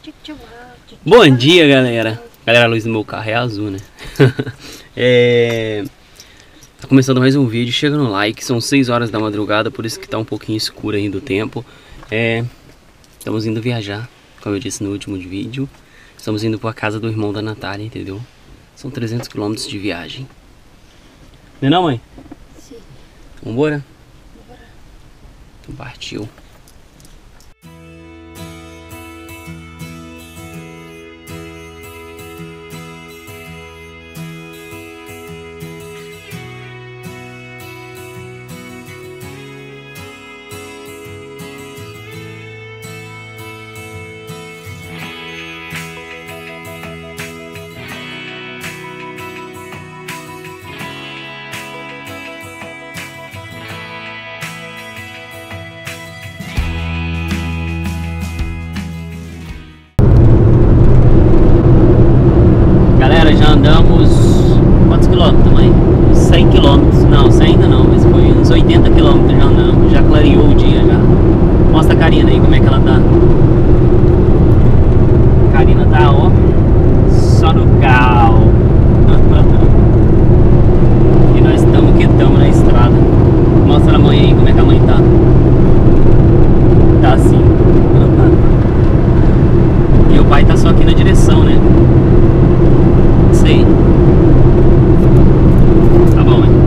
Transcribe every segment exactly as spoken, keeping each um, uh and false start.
Bom dia, galera. Galera, a luz do meu carro é azul, né? é... Tá começando mais um vídeo, chega no like. São seis horas da madrugada, por isso que tá um pouquinho escuro ainda o tempo. é... Estamos indo viajar, como eu disse no último vídeo. Estamos indo pra casa do irmão da Natália, entendeu? São trezentos quilômetros de viagem. Não é não, mãe? Sim. Vambora? Bora. Então partiu. Já andamos quantos quilômetros, mãe? cem quilômetros, não, cem ainda não, mas foi uns oitenta quilômetros já andamos, já clareou o dia já. Mostra a Karina aí como é que ela tá. A Karina tá, ó, só no cal. E nós estamos que estamos na estrada. Mostra a mãe aí como é que a mãe tá. Tá assim. E o pai tá só aqui na direção, né? Sei. Tá bom, hein?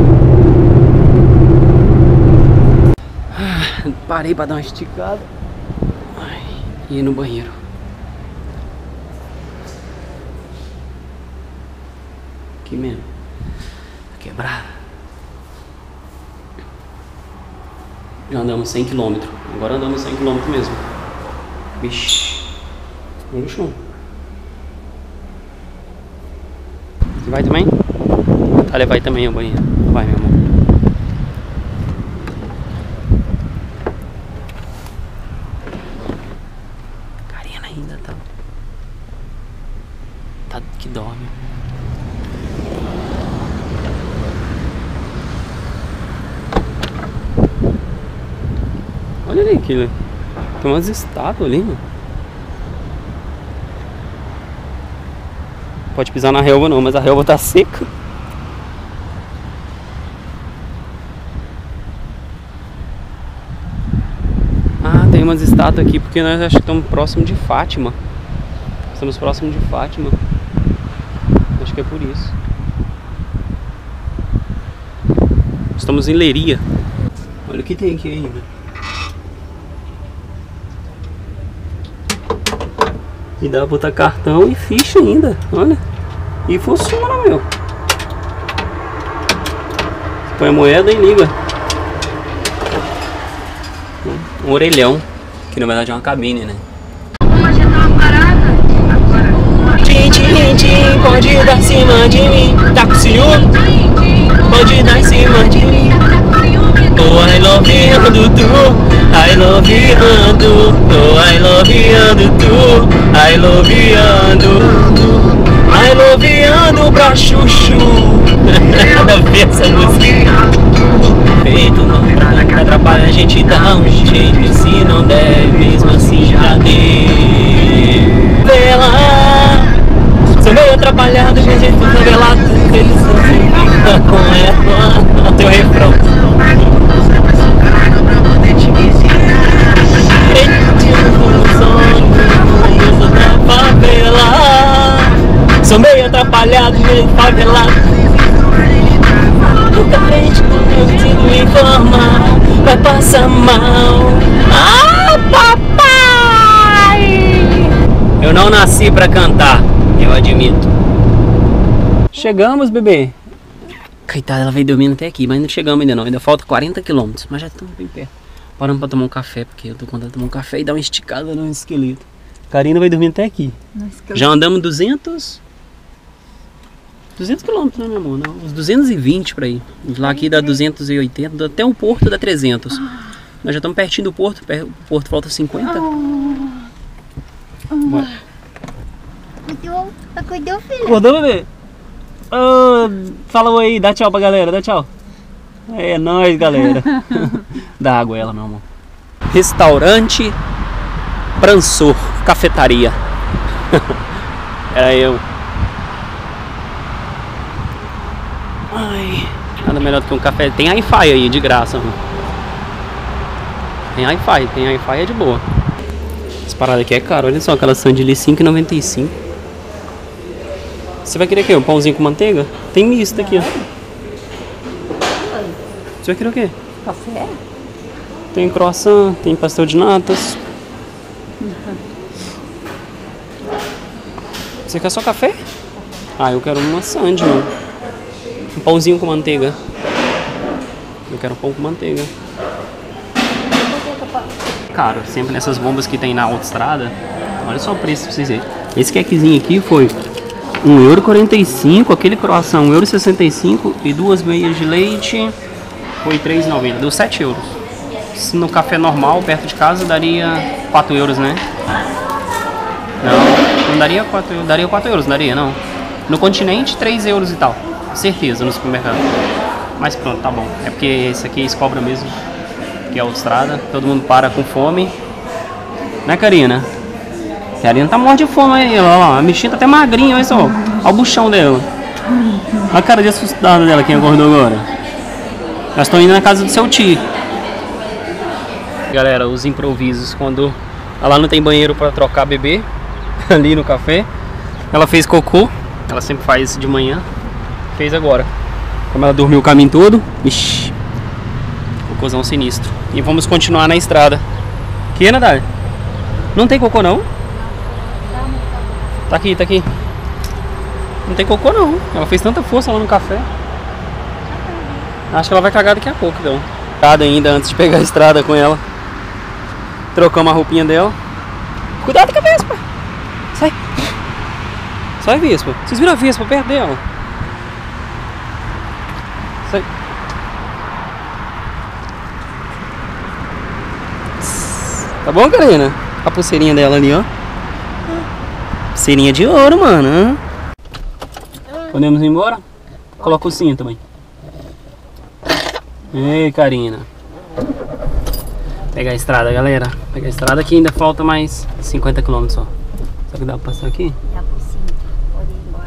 Ah, parei pra dar uma esticada. Ai, e ir no banheiro. Aqui mesmo. Quebrada. Já andamos cem quilômetros. Agora andamos cem quilômetros mesmo. Vixe. No chão. Você vai também? Natália vai também ao banheiro. Vai, meu amor. Karina ainda tá... Tá que dorme. Olha ali aquilo. Tem umas estátuas ali, mano. Pode pisar na relva não, mas a relva tá seca. Ah, tem umas estátuas aqui porque nós acho que estamos próximo de Fátima. Estamos próximo de Fátima. Acho que é por isso. Estamos em Leiria. Olha o que tem aqui ainda. E dá pra botar cartão e ficha ainda, olha. E funciona, meu. Você põe a moeda e liga. Um orelhão, que na verdade é uma cabine, né? Vamos agendar uma parada agora. Tchim, tchim, tchim, pode dar em cima de mim. Tá com ciúme? Pode dar em cima de mim. Oh, I love you, Dudu. I love you, Dudu. Oh, I love you, Dudu. I love you, Dudu. I love you, Dudu pra chuchu. Nada a ver essa música. Feito não pra atrapalha, a gente dá um jeito. Se não der, mesmo assim já deu. Vê lá. Sou meio atrapalhado, de jeito revelado. Eles são sempre com ela. Teu refrão. Sou meio atrapalhado, meio favelado. O carente não consigo informar. Vai passar mal. Ah, papai! Eu não nasci pra cantar, eu admito. Chegamos, bebê. Coitada, ela veio dormindo até aqui, mas não chegamos ainda não. Ainda falta quarenta quilômetros, mas já estamos bem perto. Paramos pra tomar um café, porque eu tô com vontade de tomar um café e dar uma esticada no esqueleto. Karina vai dormir até aqui. Já andamos duzentos... duzentos quilômetros, né, meu amor? Não, uns duzentos e vinte pra ir. Lá aqui dá duzentos e oitenta, até o porto dá trezentos. Nós já estamos pertinho do porto, o porto falta cinquenta. Acordou, acordou, filho? Acordou, bebê? Oh, fala oi aí, dá tchau pra galera, dá tchau. É nóis, galera. Dá água ela, meu amor. Restaurante Pransor. cafetaria. Era eu. Ai, nada melhor do que um café. Tem Wi-Fi aí, de graça. Mano. Tem Wi-Fi, tem Wi-Fi é de boa. Essa parada aqui é caro, olha só, aquela sanduíche cinco reais e noventa e cinco centavos. Você vai querer o quê? Um pãozinho com manteiga? Tem misto aqui, ó. Você vai querer o quê? Café? Tem croissant, tem pastel de natas. Você quer só café? Ah, eu quero uma sandy, mano. Um pãozinho com manteiga. Eu quero um pão com manteiga. Caro, sempre nessas bombas que tem na autoestrada. Olha só o preço pra vocês verem. Esse quequezinho aqui foi um euro e quarenta e cinco, aquele croissant um euro e sessenta e cinco e duas meias de leite foi três reais e noventa centavos, deu sete euros. Se no café normal, perto de casa, daria quatro euros, né? Não, não daria quatro euros, daria quatro euros, não daria, não. No continente, três euros e tal, certeza, no supermercado. Mas pronto, tá bom. É porque esse aqui eles cobram mesmo, que é a autoestrada, todo mundo para com fome. Né, Karina? A Karina tá morta de fome aí, olha lá, a bichinha tá até magrinha, olha só. Olha o buchão dela. Olha a cara de assustada dela, quem acordou agora. Nós estamos indo na casa do seu tio. Galera, os improvisos, quando ela não tem banheiro pra trocar bebê, ali no café, ela fez cocô, ela sempre faz de manhã, fez agora. Como ela dormiu o caminho todo, vixi, cocôzão sinistro. E vamos continuar na estrada. Que, Natália? Não tem cocô não? Tá aqui, tá aqui. Não tem cocô não. Ela fez tanta força lá no café. Acho que ela vai cagar daqui a pouco, então. Cuidado ainda antes de pegar a estrada com ela. Trocamos a roupinha dela. Cuidado com a Vespa. Sai. Sai, Vespa. Vocês viram a Vespa perto dela? Sai. Tá bom, Karina? A pulseirinha dela ali, ó. Pulseirinha de ouro, mano. Podemos ir embora? Coloca o cinto também. Ei, Karina. Pegar a estrada, galera. Pegar a estrada que ainda falta mais cinquenta quilômetros só. Será que dá pra passar aqui? Dá por cima. Pode ir embora.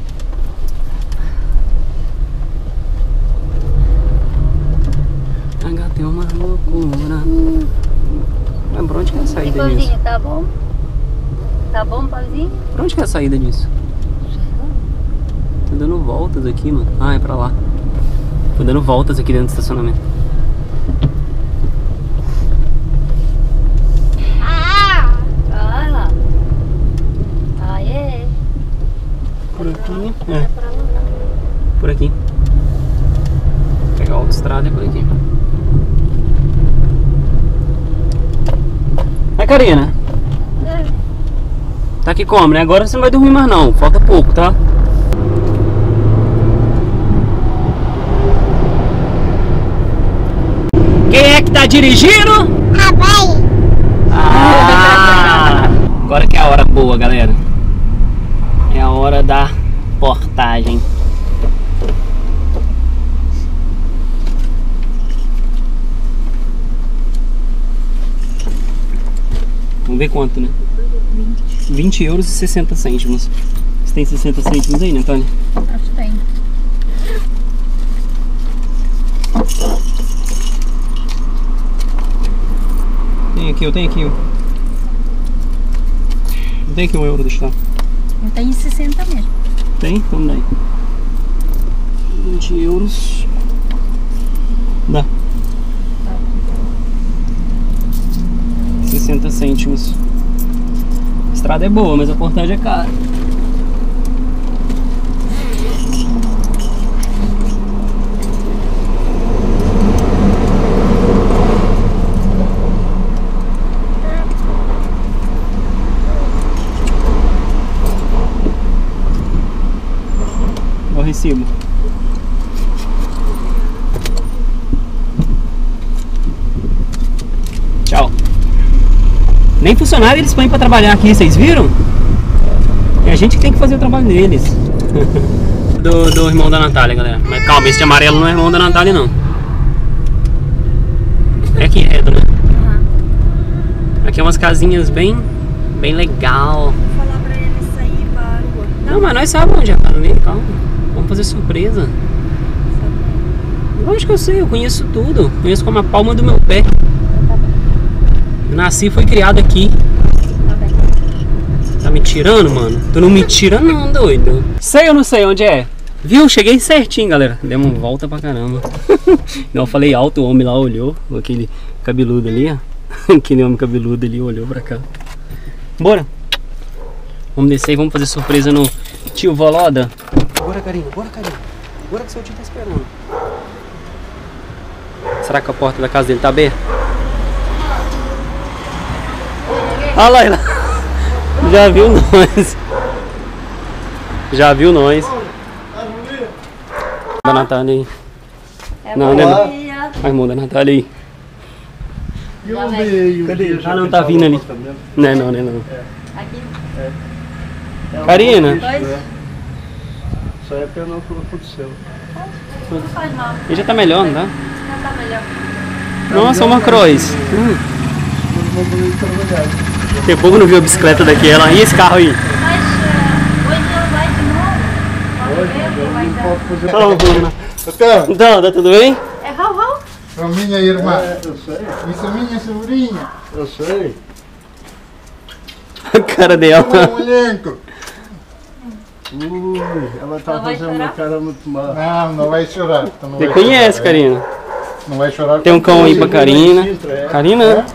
H tem uma loucura. Hum. Mas por onde que é a saída Pãozinho, disso? tá bom? Tá bom, pãozinho? Por onde que é a saída disso? Tô dando voltas aqui, mano. Ah, é pra lá. Tô dando voltas aqui dentro do estacionamento. Ah! Olha lá. Aê! Por aqui? É. Por aqui. Vou pegar a autoestrada e por aqui. Vai, Karina. Tá aqui como, né? Agora você não vai dormir mais não. Falta pouco, tá? Quem é que tá dirigindo? Ah, vai! Ah, agora que é a hora boa, galera. É a hora da portagem. Vamos ver quanto, né? vinte euros e sessenta cêntimos. Você tem sessenta cêntimos aí, né, Tânia? Acho que tem. Tem aqui, eu tenho aqui. Não tem aqui um euro, deixa eu dar. Eu tenho sessenta mesmo. Tem? Vamos daí. vinte euros. Dá. sessenta cêntimos. A estrada é boa, mas a portagem é cara. O recibo. Tchau. Nem funcionário eles põem pra trabalhar aqui, vocês viram? É a gente que tem que fazer o trabalho deles. do, do irmão da Natália, galera. Mas calma, esse de amarelo não é irmão da Natália, não. É aqui reto, né? Aqui é umas casinhas bem Bem legal. Vou falar pra ele sair pra rua. Não, mas nós sabemos onde é, cara. Vem, calma. Vamos fazer surpresa. Lógico que eu sei, eu conheço tudo. Conheço como a palma do meu pé. Eu nasci e fui criado aqui. Tá me tirando, mano? Tu não me tira não, doido. Sei ou não sei onde é? Viu? Cheguei certinho, galera. Demos uma volta pra caramba. Não, eu falei alto, o homem lá olhou. Aquele cabeludo ali, ó. Aquele homem cabeludo ali olhou pra cá. Bora. Vamos descer e vamos fazer surpresa no tio Voloda. Bora, carinho. Bora, carinho. Bora que seu tio tá esperando. Será que a porta da casa dele tá aberta? Olha lá, ela. Já viu nós. Já viu nós. Da Natália aí. É não, né? Maria. A irmã da Natália aí. Eu veio. Cadê? Ah, não, tá vindo ali. Não é não, não é não. Aqui. Karina. Dois. Só é pena o que aconteceu. Não faz mal. Ele já tá melhor, não tá? Já tá melhor. Nossa, uma Croix. Hum. Eu vou poder trabalhar. Tem pouco não viu a bicicleta daquela. E esse carro aí? Mas uh, hoje eu vai de novo. Vamos ver o que vai Não dar. posso fazer. Então, vamos. Então, Então, tá tudo bem? É Raul Raul? a minha irmã, É, eu sei, isso é minha sobrinha, eu sei. A cara dela. um elenco. Ui, ela tá Ela vai fazendo uma chorar? cara muito má. Não, não vai chorar. tu não Você vai conhece, chorar, Karina? é. Não vai chorar. Tem um cão aí pra Karina. É. Karina?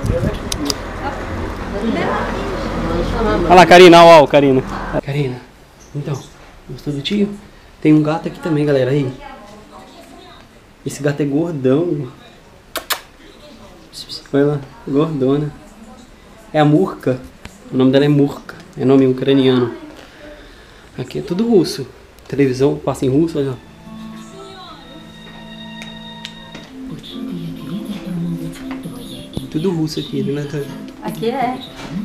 Olha lá, Karina, au, au, Karina. Karina, então, gostou do tio? Tem um gato aqui também, galera, aí. Esse gato é gordão. Olha lá, gordona. É a Murka. O nome dela é Murka. É nome ucraniano. Aqui é tudo russo. Televisão passa em russo, olha lá. Tudo russo aqui, né, Natália? Aqui é.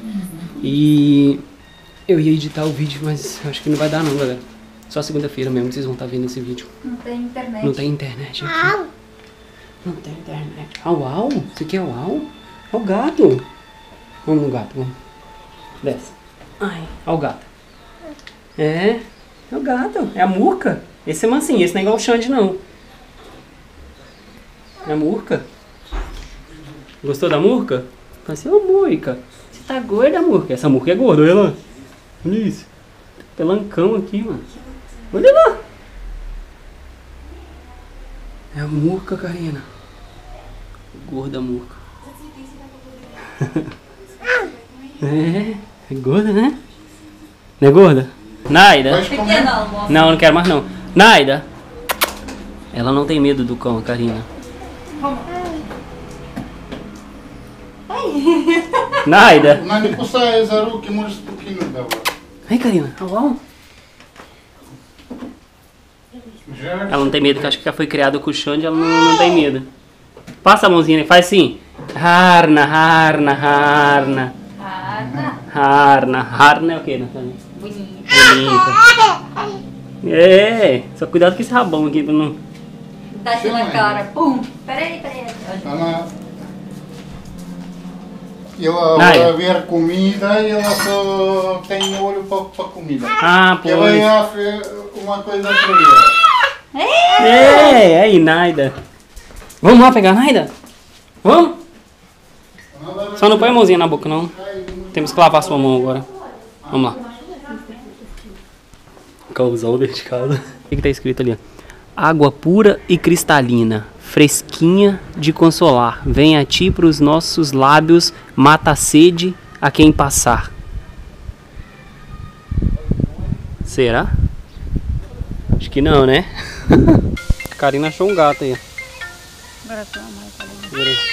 E eu ia editar o vídeo, mas acho que não vai dar não, galera. Só segunda-feira mesmo que vocês vão estar vendo esse vídeo. Não tem internet. Não tem internet aqui. Não tem internet. Ah, uau? Isso aqui é uau? É o gato. Vamos no gato, vamos. Desce. Ai, olha o gato. É, é o gato. É a Murka. Esse é mansinho, esse não é igual o Xande, não. É a Murka. Gostou da Murka? Fala assim, ô Murka, você tá gorda, Murka? Essa Murka é gorda, olha lá. Olha isso. Pelancão aqui, mano. Olha lá. É a Murka, Karina. Gorda Murka. É, é gorda, né? Não é gorda? Naida? Pode comer. Pequena, amor. Não, não quero mais não. Naida! Ela não tem medo do cão, a Karina. Naida! Надо кусая за руки, может покинуть давай. Ai, Karina. Au, au. Já Ela não tem medo, porque acho que ela foi criada com o Xande, ela não, não tem medo. Passa a mãozinha, faz assim. Harna, harna, harna. Ah, tá. Harna. Harna é o que, Natália? Bonito. Bonita. É, só cuidado com esse rabão aqui pra não... Dá aqui na cara. Pum. Peraí, peraí. Она... Ela Naia. vai ver comida e ela só tem olho para comida. Ah, Ela pois. é uma coisa para ela. É, aí, Naida. Vamos lá pegar a Naida? Vamos? Só não põe a mãozinha na boca, não. Temos que lavar sua mão agora. Vamos lá. Causou dentro de casa. O que, que tá escrito ali? Água pura e cristalina, fresquinha de consolar. Vem a ti pros nossos lábios, mata a sede a quem passar. Será? Acho que não, né? A Karina achou um gato aí. Agora tua mãe tá ali. Vira aí.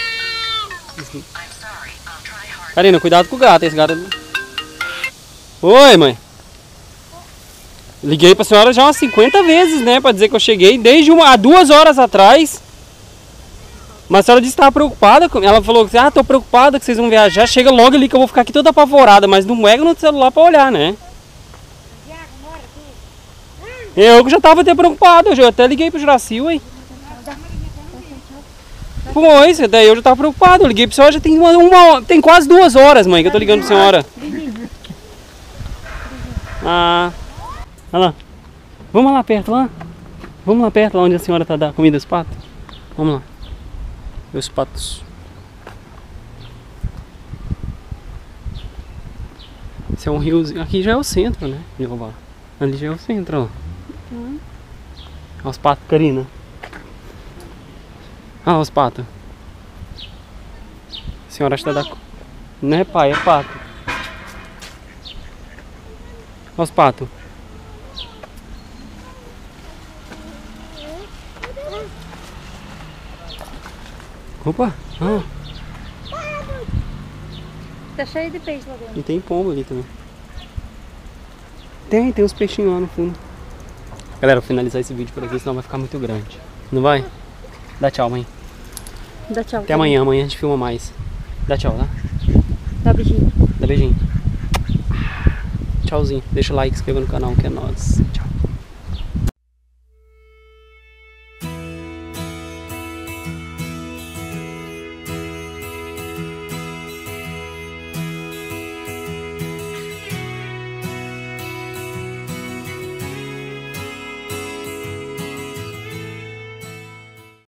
Karina, cuidado com o gato, esse gato. Oi, mãe. Liguei pra senhora já umas cinquenta vezes, né? Pra dizer que eu cheguei desde uma, há duas horas atrás. Mas a senhora disse que estava preocupada. com- Ela falou que, ah, tô preocupada que vocês vão viajar. Chega logo ali que eu vou ficar aqui toda apavorada. Mas não pega no celular pra olhar, né? Eu que já tava até preocupado. Eu já até liguei pro Juraci, ué. Pois, daí eu já tava preocupado. Eu liguei pra senhora, já tem uma, uma tem quase duas horas, mãe, que eu tô ligando pra senhora. Ah, olha lá. Vamos lá perto, lá. Vamos lá perto, lá onde a senhora tá dando comida aos patos. Vamos lá. Os patos. Esse é um riozinho. Aqui já é o centro, né? De Jeová. Ali já é o centro, ó. Hum. Olha os patos, Karina. Olha os patos. A senhora está da... Não é pai, é pato. Olha os patos. Opa! Ah. Tá cheio de peixe lá dentro. E tem pombo ali também. Tem, tem uns peixinhos lá no fundo. Galera, vou finalizar esse vídeo por aqui, senão vai ficar muito grande. Não vai? Dá tchau, mãe. Dá tchau. Até amanhã, amanhã a gente filma mais. Dá tchau, tá? Dá beijinho. Dá beijinho. Tchauzinho. Deixa o like, se inscreva no canal, que é nóis.